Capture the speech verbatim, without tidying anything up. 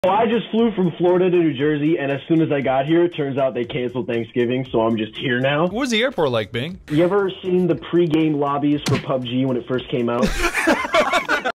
Well, I just flew from Florida to New Jersey, and as soon as I got here, it turns out they canceled Thanksgiving, so I'm just here now. What was the airport like, Bing? You ever seen the pre-game lobbies for P U B G when it first came out?